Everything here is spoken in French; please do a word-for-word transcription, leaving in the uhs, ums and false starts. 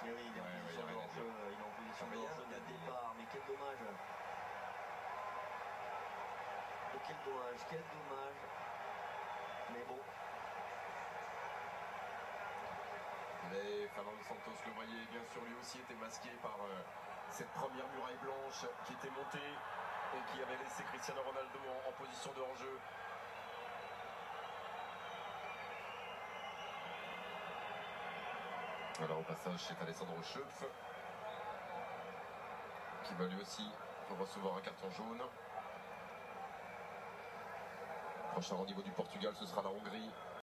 Mais oui, il est en ouais, position ouais, de hors-jeu, il est en position de hors-jeu dès le départ, mais quel dommage. Et quel dommage, quel dommage. Mais bon. Mais Fernando Santos le voyait, bien sûr, lui aussi était masqué par euh, cette première muraille blanche qui était montée et qui avait laissé Cristiano Ronaldo en, en position de hors-jeu. Alors au passage, c'est Alessandro Schöpf qui va lui aussi recevoir un carton jaune. Prochain rendez-vous du Portugal, ce sera la Hongrie.